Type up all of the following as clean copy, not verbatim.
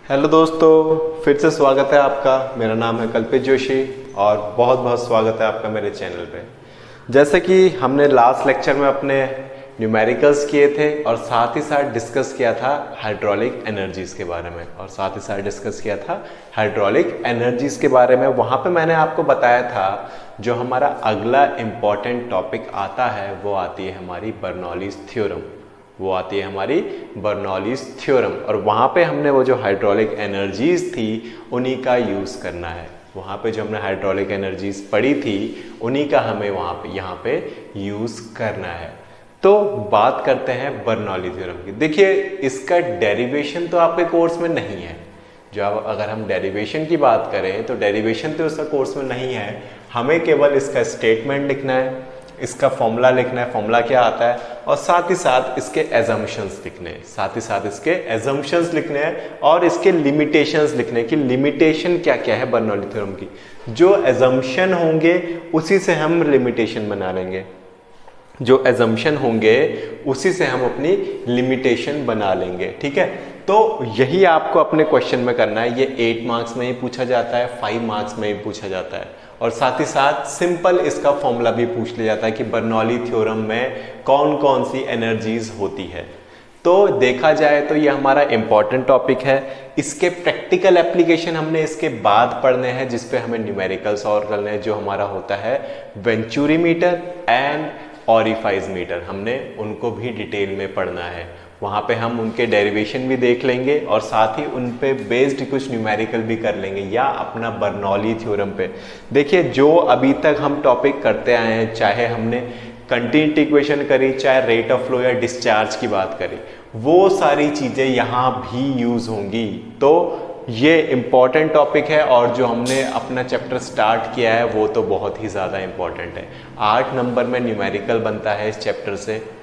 Hello दोस्तों, फिर से स्वागत है आपका। मेरा नाम है कल्पित जोशी और बहुत बहुत स्वागत है आपका मेरे चैनल पे। जैसे कि हमने लास्ट लेक्चर में अपने न्यूमेरिकल्स किए थे और साथ ही साथ डिस्कस किया था हाइड्रोलिक एनर्जीज़ के बारे में वहाँ पे मैंने आपको बताया था जो हमारा अगला इम्पॉर्टेंट टॉपिक आता है वो आती है हमारी बर्नौलीज़ थ्योरम और वहाँ पे हमने वो जो हाइड्रोलिक एनर्जीज़ थी उन्हीं का यूज़ करना है। वहाँ पे जो हमने हाइड्रोलिक एनर्जीज़ पढ़ी थी उन्हीं का हमें यहाँ पे यूज़ करना है। तो बात करते हैं बर्नौली थ्योरम की। देखिए, इसका डेरिवेशन तो आपके कोर्स में नहीं है। अगर हम डेरिवेशन की बात करें तो डेरिवेशन तो इसका कोर्स में नहीं है। हमें केवल इसका स्टेटमेंट लिखना है, इसका फॉर्मूला लिखना है, फॉर्मूला क्या आता है, और साथ ही साथ इसके एजम्पशंस लिखने हैं और इसके लिमिटेशंस लिखने हैं कि लिमिटेशन क्या क्या है बर्नौली थ्योरम की। जो एजम्पशन होंगे उसी से हम लिमिटेशन बना लेंगे, अपनी लिमिटेशन बना लेंगे। ठीक है, तो यही आपको अपने क्वेश्चन में करना है। ये 8 मार्क्स में ही पूछा जाता है, 5 मार्क्स में ही पूछा जाता है और साथ ही साथ सिंपल इसका फॉर्मूला भी पूछ लिया जाता है कि बर्नौली थ्योरम में कौन कौन सी एनर्जीज होती है। तो देखा जाए तो ये हमारा इंपॉर्टेंट टॉपिक है। इसके प्रैक्टिकल एप्लीकेशन हमने इसके बाद पढ़ने हैं, जिसपे हमें न्यूमेरिकल्स और करने हैं, जो हमारा होता है venturi meter and orifice meter. हमने उनको भी डिटेल में पढ़ना है। वहाँ पे हम उनके डेरिवेशन भी देख लेंगे और साथ ही उन पे बेस्ड कुछ न्यूमेरिकल भी कर लेंगे या अपना बर्नौली थ्योरम पे। देखिए, जो अभी तक हम टॉपिक करते आए हैं, चाहे हमने कंटिन्यूटी इक्वेशन करी, चाहे रेट ऑफ फ्लो या डिस्चार्ज की बात करी, वो सारी चीज़ें यहाँ भी यूज़ होंगी। तो ये इम्पॉर्टेंट टॉपिक है और जो हमने अपना चैप्टर स्टार्ट किया है वो तो बहुत ही ज़्यादा इम्पॉर्टेंट है। 8 नंबर में न्यूमेरिकल बनता है इस चैप्टर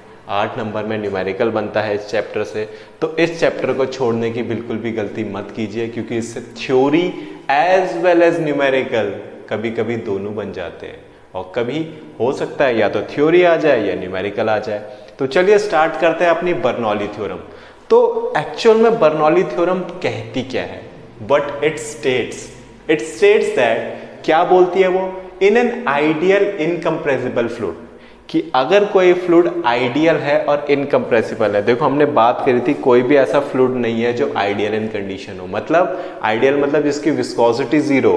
से। तो इस चैप्टर को छोड़ने की बिल्कुल भी गलती मत कीजिए, क्योंकि इससे theory as well as numerical कभी कभी दोनों बन जाते हैं और कभी हो सकता है या तो थ्योरी आ जाए या न्यूमेरिकल आ जाए। तो चलिए स्टार्ट करते हैं अपनी बर्नौली थ्योरम। तो एक्चुअल में बर्नौली थ्योरम कहती क्या है? बट इट स्टेट्स दैट, क्या बोलती है वो? In an ideal incompressible fluid, कि अगर कोई फ्लूइड आइडियल है और इनकम्प्रेसिबल है। देखो, हमने बात करी थी कोई भी ऐसा फ्लूइड नहीं है जो आइडियल इन कंडीशन हो। मतलब आइडियल मतलब जिसकी viscosity zero,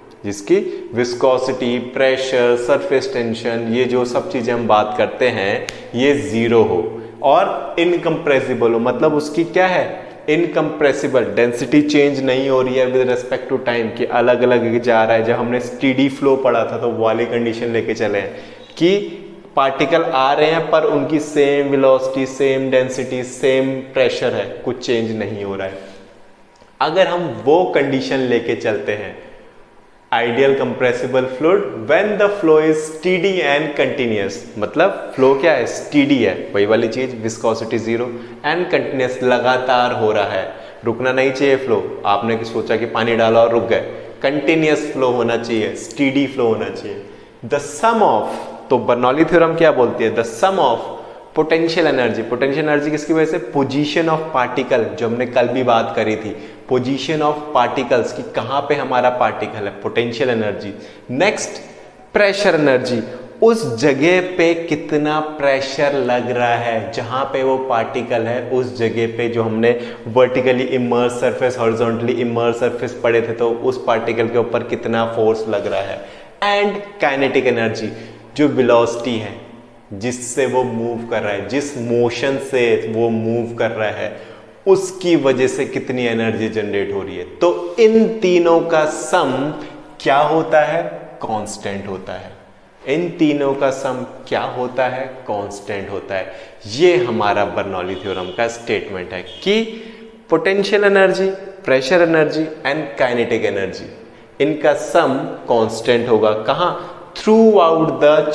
pressure, surface tension, ये जो सब चीजें हम बात करते हैं ये जीरो हो। और इनकम्प्रेसिबल हो मतलब उसकी क्या है? इनकम्प्रेसिबल, डेंसिटी चेंज नहीं हो रही है विद रिस्पेक्ट टू टाइम, कि अलग अलग जा रहा है। जब हमने स्टीडी फ्लो पढ़ा था तो वाली कंडीशन लेके चले हैं कि पार्टिकल आ रहे हैं पर उनकी same velocity, same density, same pressure है, कुछ चेंज नहीं हो रहा है। अगर हम वो कंडीशन लेके चलते हैं, ideal compressible fluid when the flow is steady and continuous, मतलब फ्लो क्या है? स्टीडी है, वही वाली चीज, विस्कोसिटी जीरो एंड कंटिन्यूअस, लगातार हो रहा है, रुकना नहीं चाहिए फ्लो। आपने सोचा कि पानी डाला और रुक गए, कंटिन्यूअस फ्लो होना चाहिए, स्टीडी फ्लो होना चाहिए। द सम ऑफ, तो बर्नौली थ्योरम क्या बोलती है? The sum of potential energy किसकी वजह से? पोजीशन ऑफ पार्टिकल, जो हमने कल भी बात करी थी, पोजीशन ऑफ पार्टिकल्स की कहाँ पे हमारा पार्टिकल है, potential energy. Next, pressure energy, उस जगह पे कितना प्रेशर लग रहा है जहां पे वो पार्टिकल है, उस जगह पे जो हमने vertically immerse surface, horizontally immerse surface पढ़े थे, तो उस पार्टिकल के ऊपर कितना फोर्स लग रहा है। एंड काइनेटिक एनर्जी, जो वेलोसिटी है जिससे वो मूव कर रहा है, जिस मोशन से वो मूव कर रहा है, उसकी वजह से कितनी एनर्जी जनरेट हो रही है। तो इन तीनों का सम क्या होता है? कांस्टेंट होता है। इन तीनों का सम क्या होता है? कांस्टेंट होता है। ये हमारा बर्नौली थ्योरम का स्टेटमेंट है कि potential energy, pressure energy and kinetic energy, इनका सम कांस्टेंट होगा। कहां? थ्रू आउट द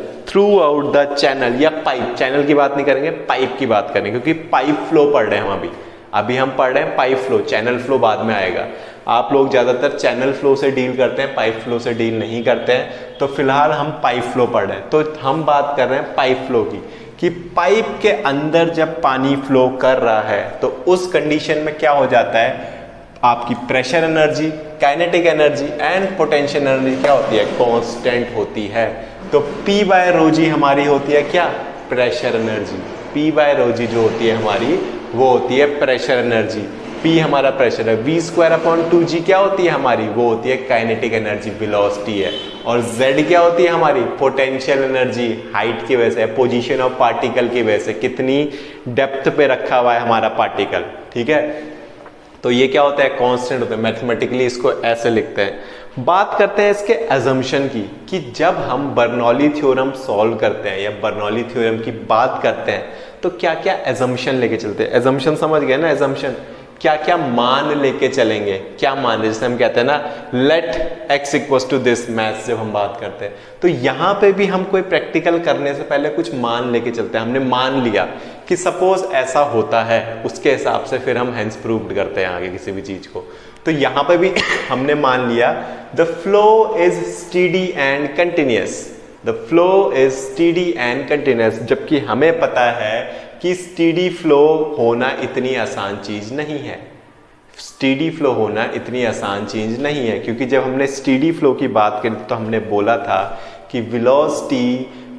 चैनल या पाइप। चैनल की बात नहीं करेंगे, पाइप की बात करेंगे, क्योंकि पाइप फ्लो पढ़ रहे हैं हम अभी हम पढ़ रहे हैं पाइप फ्लो। चैनल फ्लो बाद में आएगा। आप लोग ज्यादातर चैनल फ्लो से डील करते हैं, पाइप फ्लो से डील नहीं करते हैं। तो फिलहाल हम पाइप फ्लो पढ़ रहे हैं, तो हम बात कर रहे हैं पाइप फ्लो की, कि पाइप के अंदर जब पानी फ्लो कर रहा है तो उस कंडीशन में क्या हो जाता है? आपकी pressure energy, kinetic energy and potential energy क्या होती है, कांस्टेंट होती है। तो P बाय रो जी हमारी होती है क्या, pressure energy. P by rho g जो होती है हमारी वो होती है प्रेशर एनर्जी। P हमारा प्रेशर है, V²/2g क्या होती है हमारी, वो होती है काइनेटिक एनर्जी, वेलोसिटी है। और Z क्या होती है हमारी, पोटेंशियल एनर्जी, हाइट की वजह से, पोजीशन ऑफ पार्टिकल की वजह से, कितनी डेप्थ पे रखा हुआ है हमारा पार्टिकल, ठीक है। तो ये क्या होता है, कांस्टेंट होता है। मैथमेटिकली इसको ऐसे लिखते हैं। बात करते हैं इसके एजम्पशन की, कि जब हम बर्नौली थ्योरम सॉल्व करते हैं या बर्नौली थ्योरम की बात करते हैं तो क्या क्या एजम्पशन लेके चलते हैं। एजम्पशन समझ गए ना, एजम्पशन क्या क्या मान लेके चलेंगे, क्या मान, जैसे हम कहते हैं ना let x equals to this, maths जब हम बात करते हैं तो यहाँ पे भी हम कोई प्रैक्टिकल करने से पहले कुछ मान लेके चलते हैं। हमने मान लिया कि सपोज ऐसा होता है, उसके हिसाब से फिर हम हेंस प्रूव्ड करते हैं आगे किसी भी चीज को। तो यहाँ पे भी हमने मान लिया the flow is steady and continuous, the flow is steady and continuous, जबकि हमें पता है कि स्टीडी फ्लो होना इतनी आसान चीज नहीं है। स्टीडी फ्लो होना इतनी आसान चीज नहीं है, क्योंकि जब हमने स्टीडी फ्लो की बात करी तो हमने बोला था कि वेलोसिटी,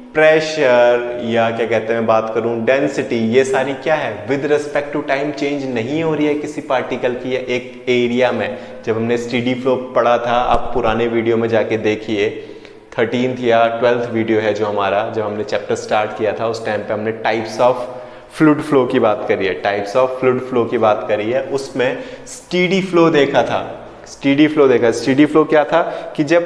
प्रेशर या क्या कहते हैं, बात करूं डेंसिटी, ये सारी क्या है, with respect to time change नहीं हो रही है किसी पार्टिकल की या एक एरिया में। जब हमने स्टीडी फ्लो पढ़ा था, आप पुराने वीडियो में जाके देखिए, 13th या 12th वीडियो है जो हमारा, जब हमने चैप्टर स्टार्ट किया था उस टाइम पे हमने टाइप्स ऑफ फ्लूइड फ्लो की बात करी है, टाइप्स ऑफ फ्लूइड फ्लो की बात करी है। उसमें स्टीडी फ्लो देखा था, स्टीडी फ्लो देखा। स्टीडी फ्लो क्या था कि जब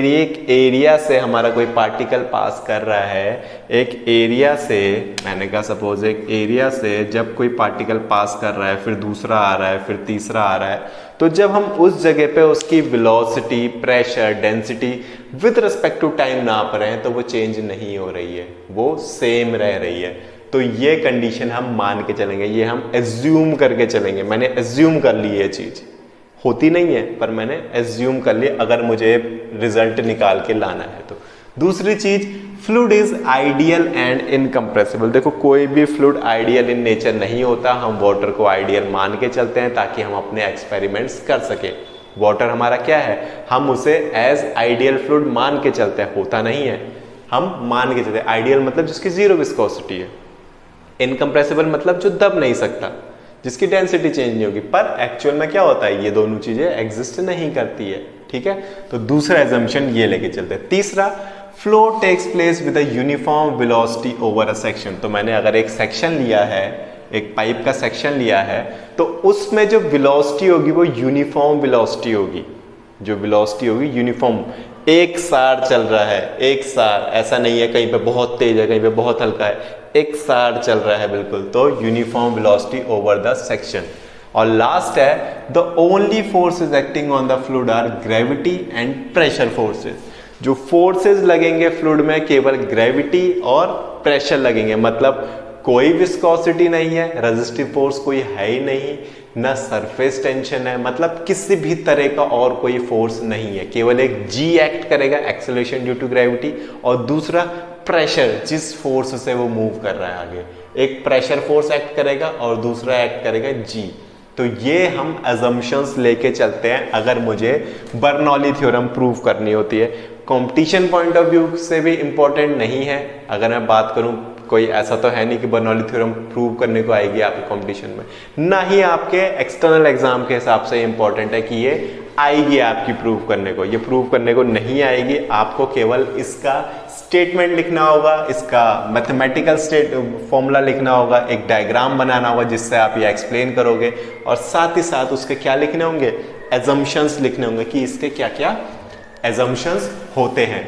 एरिया से हमारा कोई पार्टिकल पास कर रहा है, एक एरिया से, मैंने कहा सपोज एक एरिया से जब कोई पार्टिकल पास कर रहा है, फिर दूसरा आ रहा है, फिर तीसरा आ रहा है, तो जब हम उस जगह पे उसकी velocity, pressure, density with respect to time नाप रहे हैं तो वो चेंज नहीं हो रही है, वो सेम रह रही है। तो ये कंडीशन हम मान के चलेंगे, ये हम एज्यूम करके चलेंगे। मैंने एज्यूम कर ली ये चीज, होती नहीं है पर मैंने एज्यूम कर ली, अगर मुझे रिजल्ट निकाल के लाना है तो। दूसरी चीज, fluid is ideal and incompressible. देखो कोई भी फ्लूइड आइडियल इन नेचर नहीं होता, हम वाटर को आइडियल मान के चलते हैं ताकि हम अपने एक्सपेरिमेंट्स कर सके। वाटर हमारा क्या है, हम उसे एज आइडियल फ्लूइड मान के चलते हैं, होता नहीं है, हम मान के चलते हैं। आइडियल मतलब जिसकी जीरो विस्कोसिटी है, इनकम्प्रेसिबल मतलब जो दब नहीं सकता, जिसकी डेंसिटी चेंज नहीं होगी। पर एक्चुअल में क्या होता है, ये दोनों चीजें एग्जिस्ट नहीं करती है, ठीक है। तो दूसरा एजम्पशन ये लेके चलते हैं। तीसरा, flow takes place with a uniform velocity over a section. तो मैंने अगर एक सेक्शन लिया है, एक पाइप का सेक्शन लिया है, तो उसमें जो वेलोसिटी होगी वो यूनिफॉर्म वेलोसिटी होगी। जो वेलोसिटी होगी यूनिफॉर्म, एक सार चल रहा है, एक सार, ऐसा नहीं है कहीं पे बहुत तेज है, कहीं पे बहुत हल्का है, एक सार चल रहा है बिल्कुल। तो uniform velocity over the section. और लास्ट है, the only forces acting on the fluid are gravity and pressure forces. जो फोर्सेस लगेंगे फ्लूइड में केवल ग्रेविटी और प्रेशर लगेंगे, मतलब कोई विस्कोसिटी नहीं है, रेजिस्टिव फोर्स कोई है ही नहीं, ना सरफेस टेंशन है, मतलब किसी भी तरह का और कोई फोर्स नहीं है, केवल एक जी एक्ट करेगा, एक्सेलरेशन ड्यू टू ग्रेविटी, और दूसरा प्रेशर, जिस फोर्स से वो मूव कर रहा है आगे, एक प्रेशर फोर्स एक्ट करेगा और दूसरा एक्ट करेगा जी। तो ये हम अजम्पशंस लेके चलते हैं अगर मुझे बर्नौली थ्योरम प्रूव करनी होती है। कंपटीशन पॉइंट ऑफ व्यू से भी इंपॉर्टेंट नहीं है। अगर मैं बात करूं, कोई ऐसा तो है नहीं कि बर्नौली थ्योरम प्रूव करने को आएगी आपके कंपटीशन में, ना ही आपके एक्सटर्नल एग्जाम के हिसाब से इंपॉर्टेंट है कि ये आएगी आपकी प्रूव करने को। ये प्रूव करने को नहीं आएगी, आपको केवल इसका स्टेटमेंट लिखना होगा, इसका मैथमेटिकल फॉर्मूला लिखना होगा, एक डायग्राम बनाना होगा जिससे आप ये एक्सप्लेन करोगे, और साथ ही साथ उसके क्या लिखने होंगे, एजम्पशंस लिखने होंगे कि इसके क्या क्या एजम्पशंस होते हैं।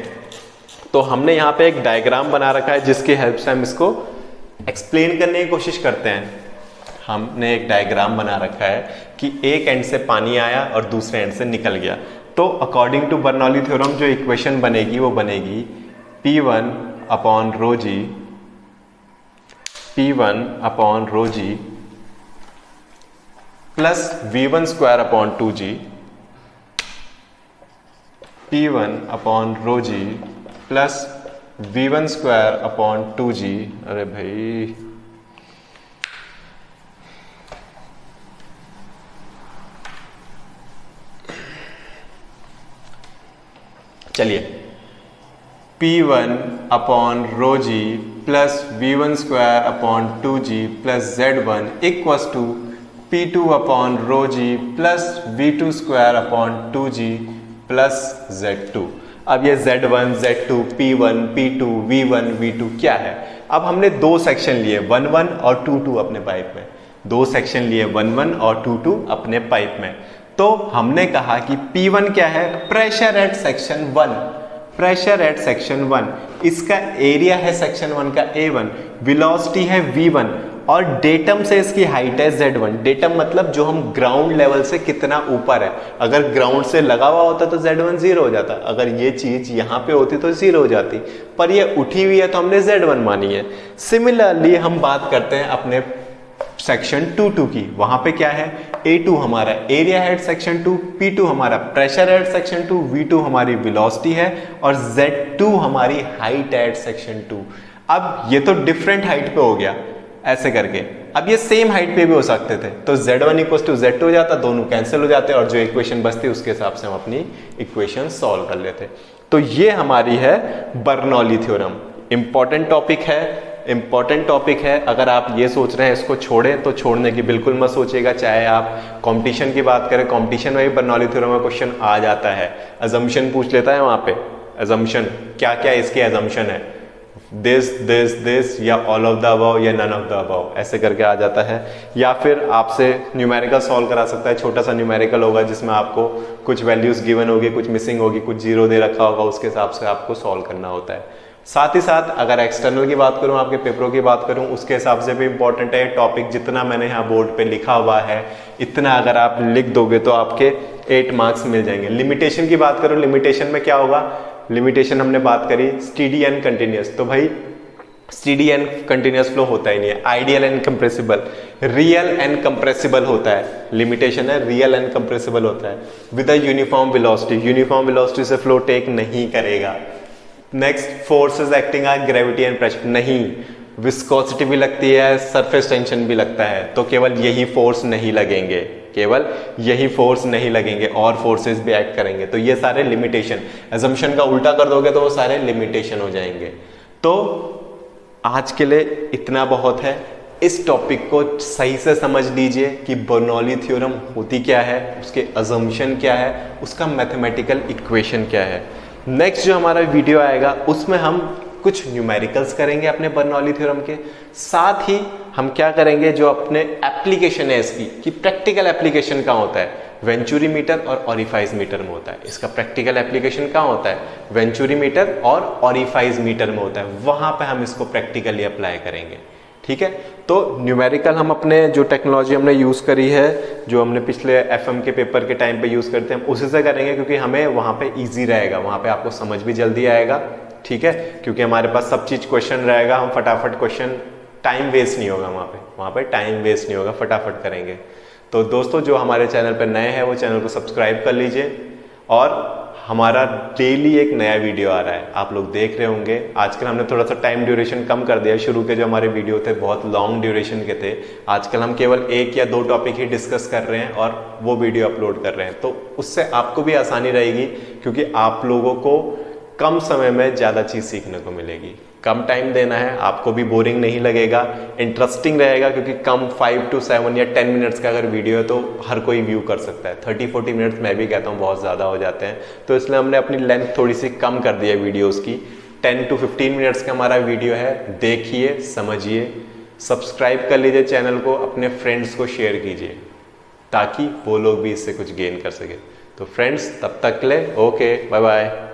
तो हमने यहाँ पे एक डायग्राम बना रखा है जिसकी हेल्प से हम इसको एक्सप्लेन करने की कोशिश करते हैं। हमने एक डायग्राम बना रखा है कि एक एंड से पानी आया और दूसरे एंड से निकल गया। तो अकॉर्डिंग टू बर्नौली थ्योरम जो इक्वेशन बनेगी वो बनेगी P1 upon rho g, P1 upon rho g plus V1 square upon 2G, P1 upon rho g plus V1 square upon 2G। अरे भाई चलिए P1 upon rho g plus V1 square upon 2G plus Z1 equals to P2 upon rho g plus V2 square upon 2G plus Z2। अब ये Z1, Z2, P1, P2, V1, V2 क्या है? अब हमने दो सेक्शन लिए 1-1 और 2-2 अपने पाइप में, दो सेक्शन लिए 1-1 और 2-2 अपने पाइप में। तो हमने कहा कि P1 क्या है? Pressure at section 1, pressure at section 1, इसका एरिया है सेक्शन 1 का A1, वेलोसिटी है V1 और डेटम से इसकी हाइट है Z1। डेटम मतलब जो हम ग्राउंड लेवल से कितना ऊपर है। अगर ग्राउंड से लगा हुआ होता तो Z1 0 हो जाता, अगर ये चीज यहाँ पे होती तो 0 हो जाती, पर ये उठी हुई है तो हमने Z1 मानी है। सिमिलरली हम बात करते हैं अपने सेक्शन 2-2 की, वहां पे क्या है? A2 हमारा एरिया है सेक्शन 2, P2 हमारा प्रेशर है सेक्शन 2, V2 हमारी वेलोसिटी है और Z2 हमारी हाइट है सेक्शन 2। अब ये तो डिफरेंट हाइट पे हो गया ऐसे करके, अब ये सेम हाइट पे भी हो सकते थे, तो Z1 इक्वल टू Z2 हो जाता, दोनों कैंसिल हो जाते और जो इक्वेशन बचती उसके हिसाब से हम अपनी इक्वेशन सॉल्व कर लेते। तो ये हमारी है बर्नौली थ्योरम। इंपॉर्टेंट टॉपिक है, इंपॉर्टेंट टॉपिक है। अगर आप ये सोच रहे हैं इसको छोड़ें तो छोड़ने की बिल्कुल मत सोचिएगा। चाहे आप कंपटीशन की बात करें, कंपटीशन में भी बर्नौली थ्योरम का क्वेश्चन आ जाता है, अजम्पशन पूछ लेता है वहां पे। अजम्पशन क्या क्या इसके अजम्पशन है, दिस या ऑल ऑफ द अबव या नन ऑफ द अबव, ऐसे करके आ जाता है। या फिर आपसे न्यूमेरिकल सॉल्व करा सकता है, छोटा सा न्यूमेरिकल होगा जिसमें आपको कुछ वैल्यूज गिवन होगी, कुछ मिसिंग होगी, कुछ जीरो दे रखा होगा, उसके हिसाब से आपको सॉल्व करना होता है। साथ ही साथ अगर एक्सटर्नल की बात करूं, आपके पेपरों की बात करूं, उसके हिसाब से भी इंपॉर्टेंट है टॉपिक। जितना मैंने यहाँ बोर्ड पे लिखा हुआ है इतना अगर आप लिख दोगे तो आपके 8 मार्क्स मिल जाएंगे। लिमिटेशन की बात करूं, लिमिटेशन में क्या होगा? लिमिटेशन हमने बात करी स्टीडी एंड कंटिन्यूअस, तो भाई स्टीडी एंड कंटिन्यूअस फ्लो होता ही नहीं है। Ideal and compressible, real and compressible होता है। लिमिटेशन है रियल एंड कंप्रेसिबल होता है with a uniform velocity, uniform velocity से फ्लो टेक नहीं करेगा। Next, forces acting on gravity and pressure, नहीं, विस्कोसिटी भी लगती है, सरफेस टेंशन भी लगता है, तो केवल यही फोर्स नहीं लगेंगे, केवल यही फोर्स नहीं लगेंगे और फोर्सेस भी एक्ट करेंगे। तो ये सारे लिमिटेशन, अजम्पशन का उल्टा कर दोगे तो वो सारे लिमिटेशन हो जाएंगे। तो आज के लिए इतना बहुत है। इस टॉपिक को सही से समझ लीजिए कि बर्नौली थ्योरम होती क्या है, उसके अजम्पशन क्या है, उसका मैथमेटिकल इक्वेशन क्या है। नेक्स्ट जो हमारा वीडियो आएगा उसमें हम कुछ न्यूमेरिकल्स करेंगे अपने बर्नौली थ्योरम के, साथ ही हम क्या करेंगे जो अपने एप्लीकेशन है इसकी, कि प्रैक्टिकल एप्लीकेशन कहाँ होता है, वेंचुरी मीटर और ऑरिफाइज मीटर में होता है। इसका प्रैक्टिकल एप्लीकेशन कहाँ होता है? वेंचुरी मीटर और ऑरिफाइज मीटर में होता है, वहां पे हम इसको प्रैक्टिकली अप्लाई करेंगे। ठीक है, तो न्यूमेरिकल हम अपने जो टेक्नोलॉजी हमने यूज़ करी है, जो हमने पिछले FM के पेपर के टाइम पे यूज़ करते हैं, हम उसी से करेंगे, क्योंकि हमें वहाँ पे इजी रहेगा, वहाँ पे आपको समझ भी जल्दी आएगा। ठीक है, क्योंकि हमारे पास सब चीज़ क्वेश्चन रहेगा, हम फटाफट क्वेश्चन, टाइम वेस्ट नहीं होगा वहाँ पे टाइम वेस्ट नहीं होगा, फटाफट करेंगे। तो दोस्तों जो हमारे चैनल पर नए हैं वो चैनल को सब्सक्राइब कर लीजिए, और हमारा डेली एक नया वीडियो आ रहा है, आप लोग देख रहे होंगे। आजकल हमने थोड़ा सा टाइम ड्यूरेशन कम कर दिया, शुरू के जो हमारे वीडियो थे बहुत लॉन्ग ड्यूरेशन के थे, आजकल हम केवल 1 या 2 टॉपिक ही डिस्कस कर रहे हैं और वो वीडियो अपलोड कर रहे हैं। तो उससे आपको भी आसानी रहेगी, क्योंकि आप लोगों को कम समय में ज़्यादा चीज़ सीखने को मिलेगी। कम टाइम देना है, आपको भी बोरिंग नहीं लगेगा, इंटरेस्टिंग रहेगा, क्योंकि कम 5 to 7 या 10 मिनट्स का अगर वीडियो है तो हर कोई व्यू कर सकता है। 30-40 मिनट्स मैं भी कहता हूँ बहुत ज़्यादा हो जाते हैं, तो इसलिए हमने अपनी लेंथ थोड़ी सी कम कर दी है वीडियोज़ की। 10 to 15 मिनट्स का हमारा वीडियो है, देखिए, समझिए, सब्सक्राइब कर लीजिए चैनल को, अपने फ्रेंड्स को शेयर कीजिए ताकि वो लोग भी इससे कुछ गेन कर सके। तो फ्रेंड्स तब तक के लिए ओके, बाय बाय।